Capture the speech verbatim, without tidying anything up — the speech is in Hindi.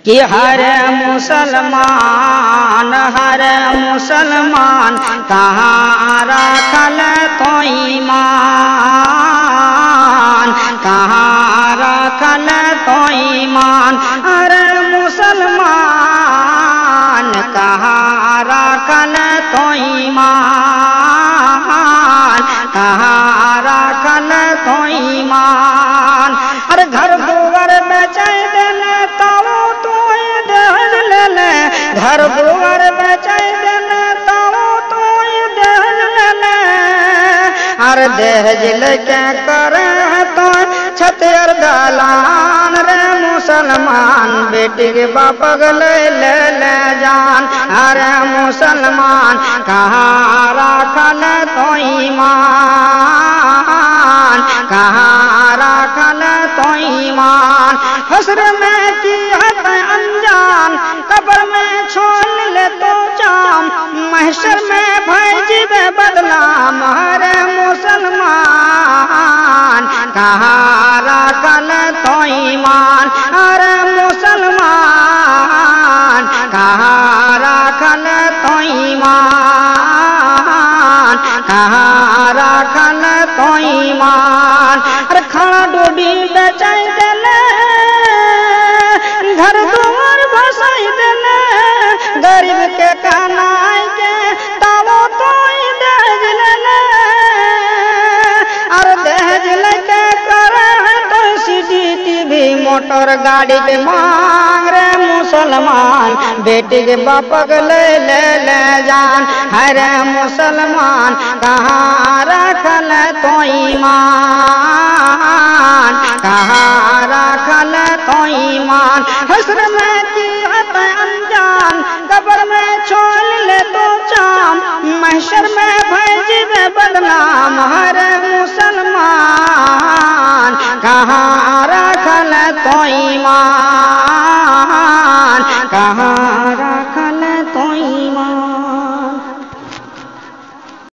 कि हर मुसलमान हर मुसलमान कहाँ रखल तो ईमान, कहाँ रखल तो ईमान। हर मुसलमान कहाँ रखल तो ईमान, कहाँ रखल तो ईमान। अरे घर दुआर बेचे देने ताऊ घर दुआर बेचे देने ताऊ तू दहेज लेने। अरे दहेज लेके करे तो छतेर दलान रे मुसलमान बेटी के बाप ले ले ले जान। अरे मुसलमान कहाँ रखल तो ईमान, कहाँ रखल तो ईमान। हसर में की हद अनजान कब्र में छोड़ ले तो जाम, महशर में भैजी दे बदनाम। हरे मुसलमान कहाँ रखल तो ईमान, हरे मुसलमान कहाँ रखल तो ईमान, कहाँ रखल तो ईमान। अरे खाना डूबी बेचाई देले घर दुआर भसाई देले, गरीब के कनाई के तावो तो दहेज लेले। और दहेज लेके करे तो सीडी टीवी मोटर गाड़ी के मांग रे मुसलमान बेटी के बापक ले ले ले जान। हरे मुसलमान कहाँ रखल तो ईमान, कहाँ रखल तो ईमान। हसर में की हद अनजान कब्र में छोड़ ले तो